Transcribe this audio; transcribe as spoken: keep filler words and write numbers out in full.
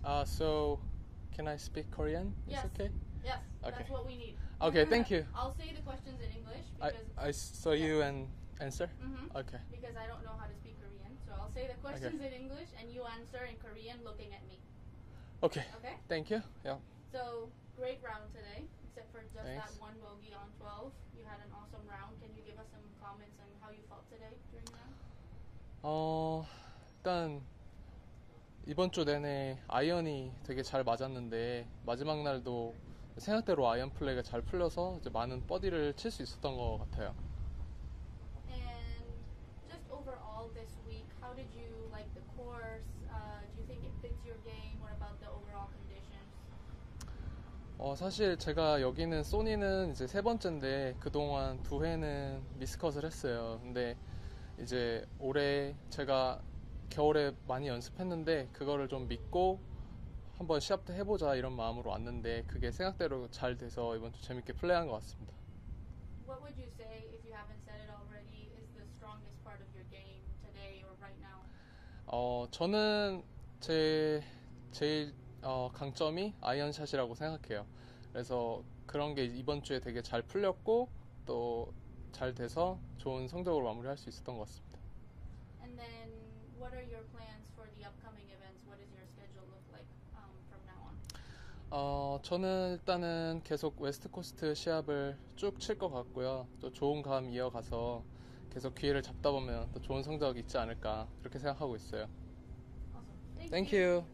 Uh, so, can I speak Korean? Yes. It's okay? Yes, Okay. that's what we need. Okay, thank you. I'll say the questions in English I, because I saw you and answer? Mhm. Okay. because I don't know how to speak Korean. So I'll say the questions in English and you answer in Korean looking at me. Okay. Okay? Thank you. Yeah. So, great round today, except for just Thanks. that one bogey on twelve. You had an awesome round. Can you give us some comments on how you felt today during the round? 어, 일단 이번 주 내내 아이언이 되게 잘 맞았는데 마지막 날도 생각대로 아이언 플레이가 잘 풀려서 이제 많은 버디를 칠 수 있었던 것 같아요. And just overall this week, how did you like the course? Uh, do you think it fits your game? What about the overall conditions? 어, 사실 제가 여기는 소니는 이제 세 번째인데 그동안 두 회는 미스컷을 했어요. 근데 이제 올해 제가 겨울에 많이 연습했는데 그거를 좀 믿고 한번 시합 때 해보자 이런 마음으로 왔는데 그게 생각대로 잘 돼서 이번 주 재밌게 플레이한 것 같습니다. What would you say, if you haven't said it already, is the strongest part of your game today or right now? 어, 저는 제 제일 어, 강점이 아이언샷이라고 생각해요. 그래서 그런 게 이번 주에 되게 잘 풀렸고 또 잘 돼서 좋은 성적으로 마무리할 수 있었던 것 같습니다. And then, what are your plans for the upcoming events? What does your schedule look like um, from now on? 어, 저는 일단은 계속 웨스트 코스트 시합을 쭉 칠 것 같고요. 또 좋은 감 이어가서 계속 기회를 잡다 보면 또 좋은 성적이 있지 않을까 그렇게 생각하고 있어요. Awesome. Thank, Thank you. you.